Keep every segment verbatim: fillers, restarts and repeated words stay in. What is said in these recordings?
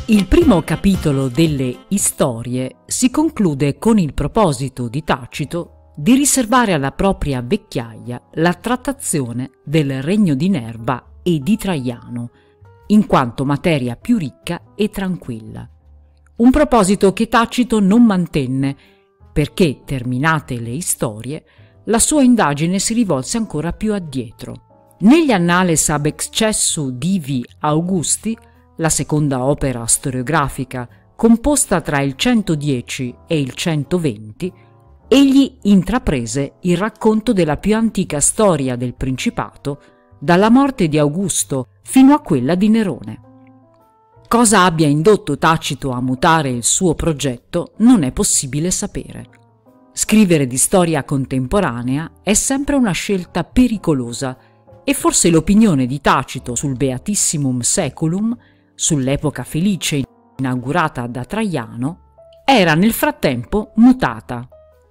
Il primo capitolo delle Istorie si conclude con il proposito di Tacito di riservare alla propria vecchiaia la trattazione del regno di Nerva e di Traiano, in quanto materia più ricca e tranquilla. Un proposito che Tacito non mantenne, perché, terminate le Istorie, la sua indagine si rivolse ancora più addietro. Negli Annales ab excessu divi Augusti, la seconda opera storiografica composta tra il centodieci e il centoventi, egli intraprese il racconto della più antica storia del Principato, dalla morte di Augusto fino a quella di Nerone. Cosa abbia indotto Tacito a mutare il suo progetto non è possibile sapere. Scrivere di storia contemporanea è sempre una scelta pericolosa e forse l'opinione di Tacito sul Beatissimum Saeculum, sull'epoca felice inaugurata da Traiano, era nel frattempo mutata.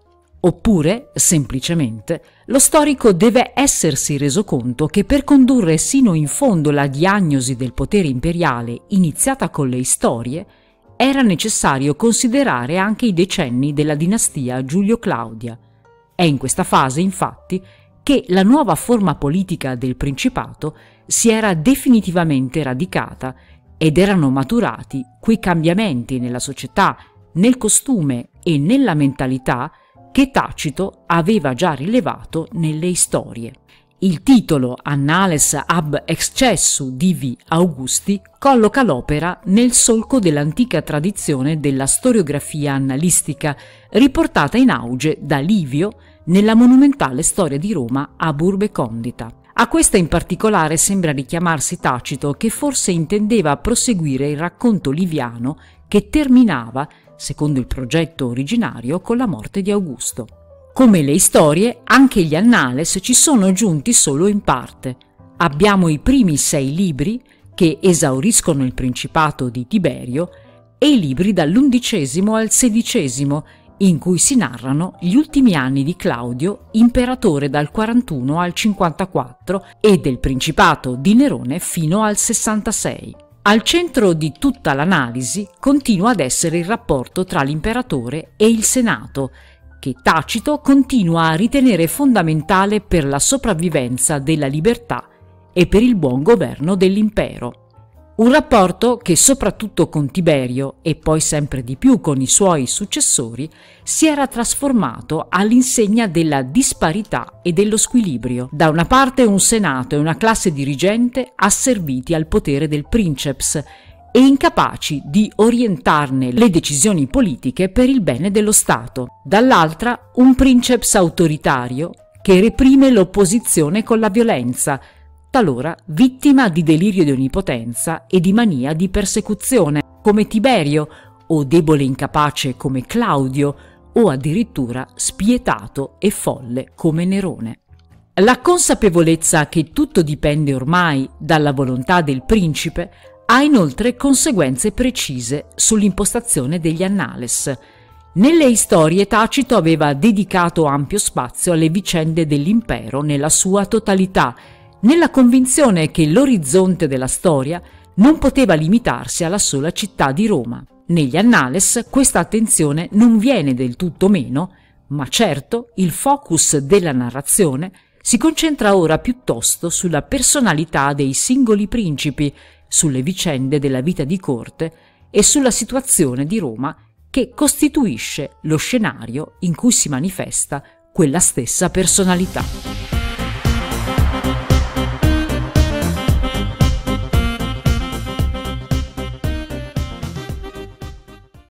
Oppure, semplicemente, lo storico deve essersi reso conto che per condurre sino in fondo la diagnosi del potere imperiale iniziata con le Istorie, era necessario considerare anche i decenni della dinastia Giulio-Claudia. È in questa fase, infatti, che la nuova forma politica del Principato si era definitivamente radicata ed erano maturati quei cambiamenti nella società, nel costume e nella mentalità che Tacito aveva già rilevato nelle Istorie. Il titolo Annales ab excessu divi Augusti colloca l'opera nel solco dell'antica tradizione della storiografia annalistica, riportata in auge da Livio nella monumentale storia di Roma ab urbe condita. A questa in particolare sembra richiamarsi Tacito, che forse intendeva proseguire il racconto liviano che terminava, secondo il progetto originario, con la morte di Augusto. Come le Istorie, anche gli Annales ci sono giunti solo in parte. Abbiamo i primi sei libri che esauriscono il principato di Tiberio e i libri dall'undicesimo al sedicesimo, in cui si narrano gli ultimi anni di Claudio, imperatore dal quarantuno al cinquantaquattro, e del principato di Nerone fino al sessantasei. Al centro di tutta l'analisi continua ad essere il rapporto tra l'imperatore e il Senato, che Tacito continua a ritenere fondamentale per la sopravvivenza della libertà e per il buon governo dell'impero. Un rapporto che soprattutto con Tiberio e poi sempre di più con i suoi successori si era trasformato all'insegna della disparità e dello squilibrio. Da una parte un senato e una classe dirigente asserviti al potere del princeps e incapaci di orientarne le decisioni politiche per il bene dello Stato. Dall'altra un princeps autoritario che reprime l'opposizione con la violenza, talora vittima di delirio di onnipotenza e di mania di persecuzione, come Tiberio, o debole e incapace come Claudio, o addirittura spietato e folle come Nerone. La consapevolezza che tutto dipende ormai dalla volontà del principe ha inoltre conseguenze precise sull'impostazione degli Annales. Nelle Istorie Tacito aveva dedicato ampio spazio alle vicende dell'impero nella sua totalità, nella convinzione che l'orizzonte della storia non poteva limitarsi alla sola città di Roma. Negli Annales questa attenzione non viene del tutto meno, ma certo il focus della narrazione si concentra ora piuttosto sulla personalità dei singoli principi, sulle vicende della vita di corte e sulla situazione di Roma che costituisce lo scenario in cui si manifesta quella stessa personalità.